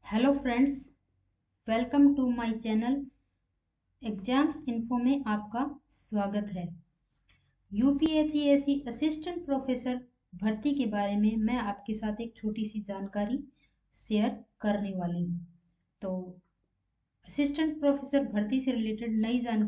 Hello friends, welcome to my channel. Exams info में आपका स्वागत है। यूपीएससी असिस्टेंट प्रोफेसर भर्ती के बारे में मैं आपके साथ एक छोटी सी जानकारी शेयर करने वाली हूँ। तो असिस्टेंट प्रोफेसर भर्ती से रिलेटेड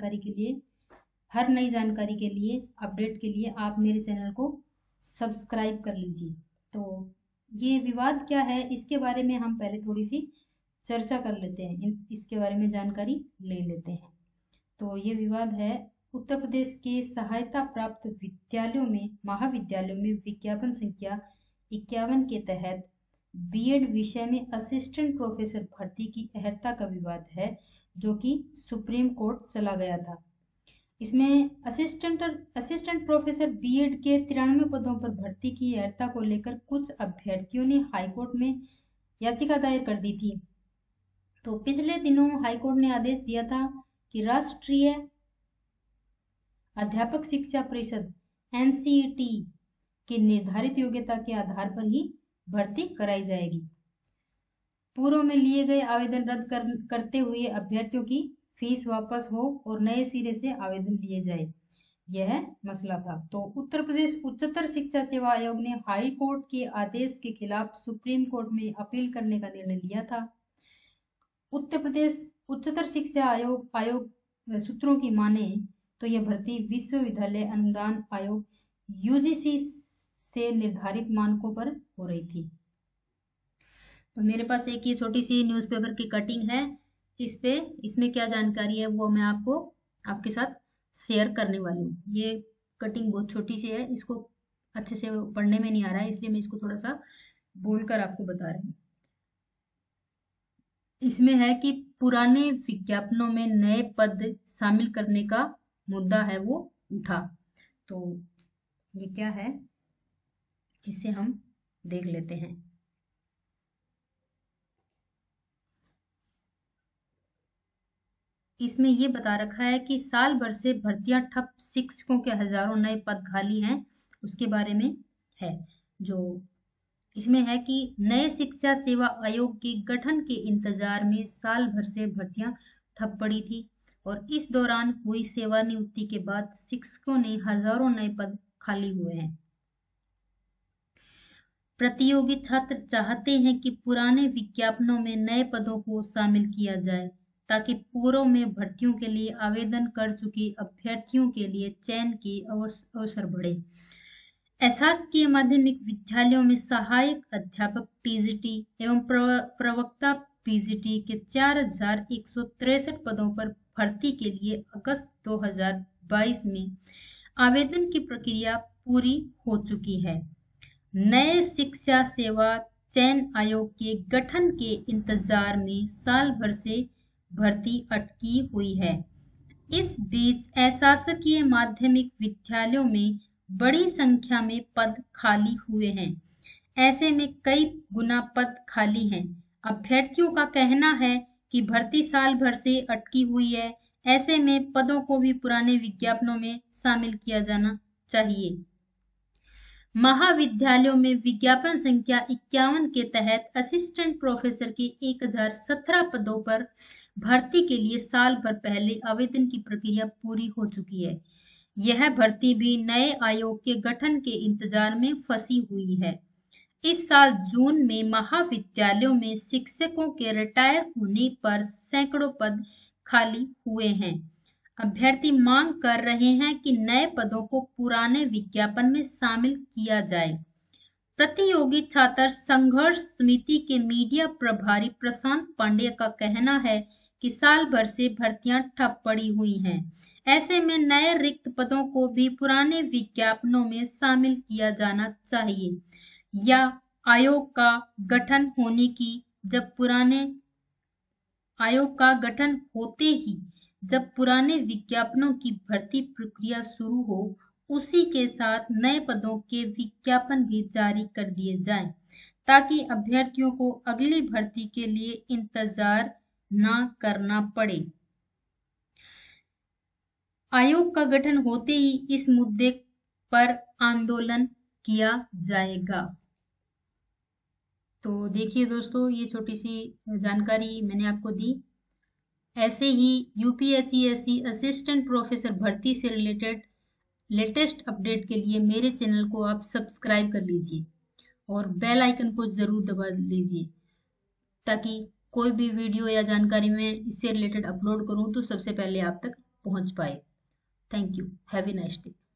हर नई जानकारी के लिए अपडेट के लिए आप मेरे चैनल को सब्सक्राइब कर लीजिए। तो ये विवाद क्या है, इसके बारे में हम पहले थोड़ी सी चर्चा कर लेते हैं, इसके बारे में जानकारी ले लेते हैं। तो ये विवाद है उत्तर प्रदेश के सहायता प्राप्त महाविद्यालयों में विज्ञापन संख्या 51 के तहत बीएड विषय में असिस्टेंट प्रोफेसर भर्ती की अहर्ता का विवाद है, जो कि सुप्रीम कोर्ट चला गया था। इसमें असिस्टेंट प्रोफेसर बीएड के 93 पदों पर भर्ती की अहर्ता को लेकर कुछ अभ्यर्थियों ने हाईकोर्ट में याचिका दायर कर दी थी। तो पिछले दिनों हाईकोर्ट ने आदेश दिया था कि राष्ट्रीय अध्यापक शिक्षा परिषद एनसीईटी की निर्धारित योग्यता के आधार पर ही भर्ती कराई जाएगी। पूर्व में लिए गए आवेदन रद्द करते हुए अभ्यर्थियों की फीस वापस हो और नए सिरे से आवेदन लिए जाए, यह मसला था। तो उत्तर प्रदेश उच्चतर शिक्षा सेवा आयोग ने हाई कोर्ट के आदेश के खिलाफ सुप्रीम कोर्ट में अपील करने का निर्णय लिया था। उत्तर प्रदेश उच्चतर शिक्षा आयोग सूत्रों की माने तो यह भर्ती विश्वविद्यालय अनुदान आयोग यूजीसी से निर्धारित मानकों पर हो रही थी। तो मेरे पास एक ये छोटी सी न्यूज़पेपर की कटिंग है। इसमें क्या जानकारी है वो मैं आपके साथ शेयर करने वाली हूँ। ये कटिंग बहुत छोटी सी है, इसको अच्छे से पढ़ने में नहीं आ रहा है, इसलिए मैं इसको थोड़ा सा बोलकर आपको बता रही हूँ। इसमें है कि पुराने विज्ञापनों में नए पद शामिल करने का मुद्दा है वो उठा। तो ये क्या है, इसे हम देख लेते हैं। इसमें ये बता रखा है कि साल भर से भर्तियां ठप, शिक्षकों के हजारों नए पद खाली हैं, उसके बारे में है। जो इसमें है कि नए शिक्षा सेवा आयोग के गठन के इंतजार में साल भर से भर्तियां ठप पड़ी थी और इस दौरान हुई सेवानिवृत्ति के बाद शिक्षकों ने हजारों नए पद खाली हुए हैं। प्रतियोगी छात्र चाहते हैं कि पुराने विज्ञापनों में नए पदों को शामिल किया जाए ताकि पूर्व में भर्तियों के लिए आवेदन कर चुके अभ्यर्थियों के लिए चयन के अवसर बढ़े। शासकीय माध्यमिक विद्यालयों में सहायक अध्यापक टीजीटी एवं प्रवक्ता पीजीटी के 4163 पदों पर भर्ती के लिए अगस्त 2022 में आवेदन की प्रक्रिया पूरी हो चुकी है। नए शिक्षा सेवा चयन आयोग के गठन के इंतजार में साल भर से भर्ती अटकी हुई है। इस बीच अशासकीय माध्यमिक विद्यालयों में बड़ी संख्या में पद खाली हुए हैं। ऐसे में कई गुना पद खाली हैं। अभ्यर्थियों का कहना है कि भर्ती साल भर से अटकी हुई है, ऐसे में पदों को भी पुराने विज्ञापनों में शामिल किया जाना चाहिए। महाविद्यालयों में विज्ञापन संख्या 51 के तहत असिस्टेंट प्रोफेसर के 1017 पदों पर भर्ती के लिए साल भर पहले आवेदन की प्रक्रिया पूरी हो चुकी है। यह भर्ती भी नए आयोग के गठन के इंतजार में फंसी हुई है। इस साल जून में महाविद्यालयों में शिक्षकों के रिटायर होने पर सैकड़ों पद खाली हुए हैं। अभ्यर्थी मांग कर रहे हैं कि नए पदों को पुराने विज्ञापन में शामिल किया जाए। प्रतियोगी छात्र संघर्ष समिति के मीडिया प्रभारी प्रशांत पांडे का कहना है कि साल भर से भर्तियां ठप पड़ी हुई हैं। ऐसे में नए रिक्त पदों को भी पुराने विज्ञापनों में शामिल किया जाना चाहिए या आयोग का गठन जब पुराने विज्ञापनों की भर्ती प्रक्रिया शुरू हो, उसी के साथ नए पदों के विज्ञापन भी जारी कर दिए जाएं, ताकि अभ्यर्थियों को अगली भर्ती के लिए इंतजार न करना पड़े। आयोग का गठन होते ही इस मुद्दे पर आंदोलन किया जाएगा। तो देखिए दोस्तों, ये छोटी सी जानकारी मैंने आपको दी। ऐसे ही यूपीएचईएससी असिस्टेंट प्रोफेसर भर्ती से रिलेटेड लेटेस्ट अपडेट के लिए मेरे चैनल को आप सब्सक्राइब कर लीजिए और बेल आइकन को ज़रूर दबा लीजिए, ताकि कोई भी वीडियो या जानकारी मैं इससे रिलेटेड अपलोड करूं तो सबसे पहले आप तक पहुंच पाए। Thank you. Have a nice day.